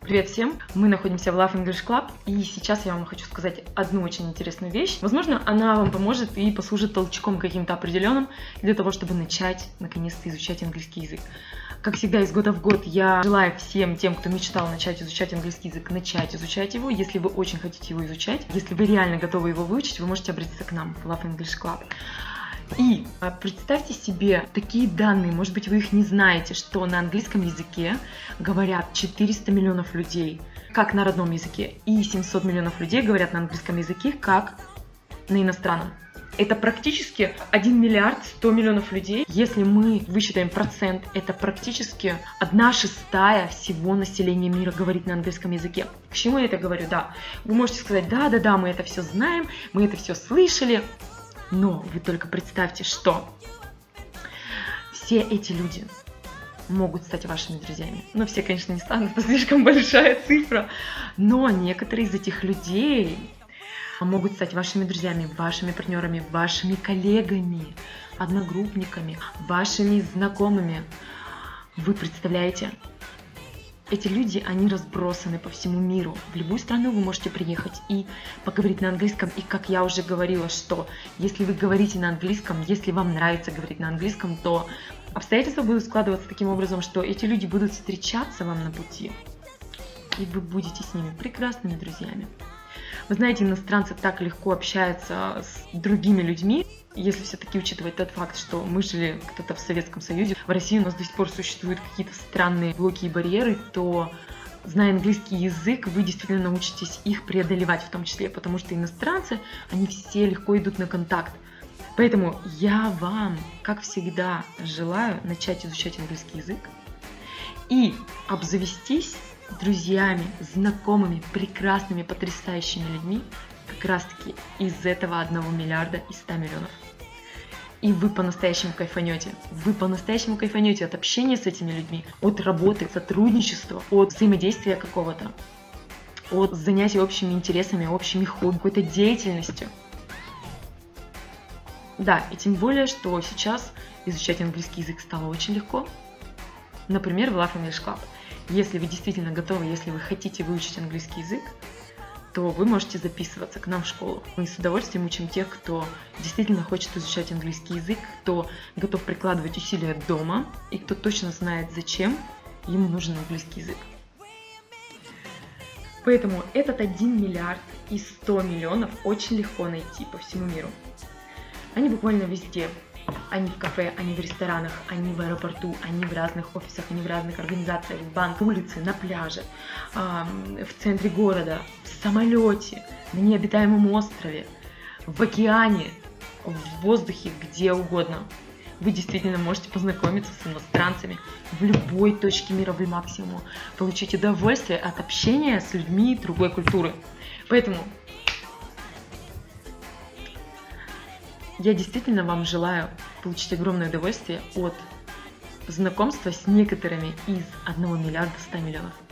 Привет всем! Мы находимся в Love English Club, и сейчас я вам хочу сказать одну очень интересную вещь. Возможно, она вам поможет и послужит толчком каким-то определенным для того, чтобы начать наконец-то изучать английский язык. Как всегда, из года в год я желаю всем тем, кто мечтал начать изучать английский язык, начать изучать его. Если вы очень хотите его изучать, если вы реально готовы его выучить, вы можете обратиться к нам в Love English Club. И представьте себе такие данные, может быть, вы их не знаете, что на английском языке говорят 400 миллионов людей, как на родном языке, и 700 миллионов людей говорят на английском языке, как на иностранном. Это практически 1 миллиард 100 миллионов людей. Если мы высчитаем процент, это практически 1/6 всего населения мира говорит на английском языке. К чему я это говорю? Да, вы можете сказать, да, мы это все знаем, мы это все слышали. Но вы только представьте, что все эти люди могут стать вашими друзьями. Но все, конечно, не станут, это слишком большая цифра. Но некоторые из этих людей могут стать вашими друзьями, вашими партнерами, вашими коллегами, одногруппниками, вашими знакомыми. Вы представляете? Эти люди, они разбросаны по всему миру. В любую страну вы можете приехать и поговорить на английском. И как я уже говорила, что если вы говорите на английском, если вам нравится говорить на английском, то обстоятельства будут складываться таким образом, что эти люди будут встречаться вам на пути. И вы будете с ними прекрасными друзьями. Вы знаете, иностранцы так легко общаются с другими людьми. Если все-таки учитывать тот факт, что мы жили когда-то в Советском Союзе, в России у нас до сих пор существуют какие-то странные блоки и барьеры, то, зная английский язык, вы действительно научитесь их преодолевать в том числе, потому что иностранцы, они все легко идут на контакт. Поэтому я вам, как всегда, желаю начать изучать английский язык и обзавестись друзьями, знакомыми, прекрасными, потрясающими людьми, как раз таки из этого 1 миллиарда и 100 миллионов. И вы по-настоящему кайфанете. Вы по-настоящему кайфанете от общения с этими людьми, от работы, сотрудничества, от взаимодействия какого-то, от занятий общими интересами, общими хобби, какой-то деятельностью. Да, и тем более, что сейчас изучать английский язык стало очень легко. Например, в Love English Club. Если вы действительно готовы, если вы хотите выучить английский язык, то вы можете записываться к нам в школу. Мы с удовольствием учим тех, кто действительно хочет изучать английский язык, кто готов прикладывать усилия дома и кто точно знает, зачем ему нужен английский язык. Поэтому этот 1 миллиард и 100 миллионов очень легко найти по всему миру. Они буквально везде. Они в кафе, они в ресторанах, они в аэропорту, они в разных офисах, они в разных организациях, в банке, на улице, на пляже, в центре города, в самолете, на необитаемом острове, в океане, в воздухе, где угодно. Вы действительно можете познакомиться с иностранцами в любой точке мира в максимуму, получить удовольствие от общения с людьми другой культуры. Поэтому я действительно вам желаю получить огромное удовольствие от знакомства с некоторыми из 1 миллиарда 100 миллионов.